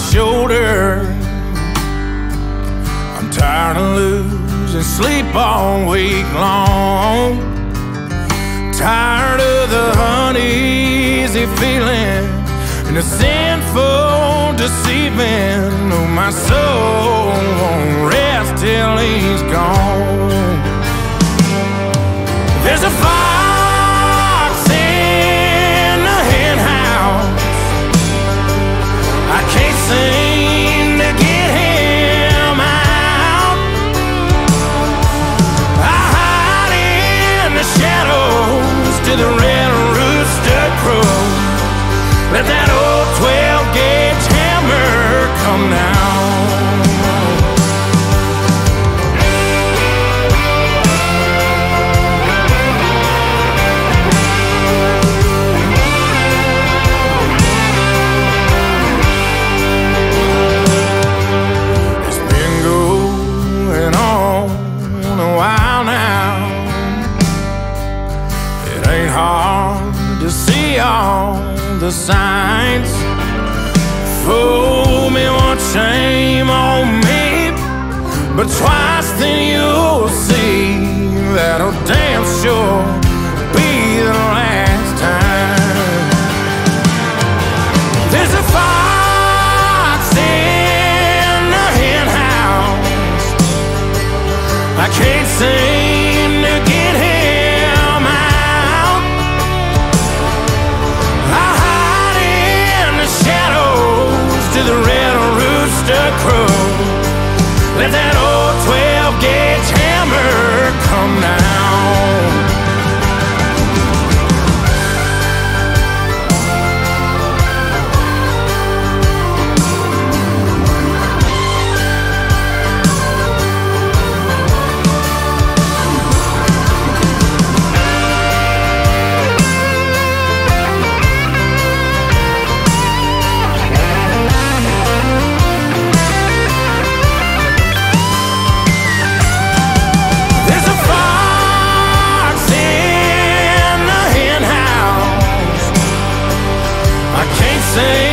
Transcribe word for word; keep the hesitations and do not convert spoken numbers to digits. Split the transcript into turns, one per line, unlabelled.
shoulder. I'm tired of losing sleep all week long. Tired of the uneasy feeling and the sinful deceiving. Oh, my soul won't rest till he's gone. There's a fox in the hen house. I can't seem to get him out. I hide in the shadows till the red rooster crows. Let that old twelve gauge hammer come down. It's been going on a while now. It ain't hard to see all the signs. Fool me once, shame on me, but twice then you'll see that'll damn sure be the last time. There's a fox in the hen house. I can't seem to get him out. I hide in the shadows till the red rooster crows. Let that old twelve gauge hammer come down. Say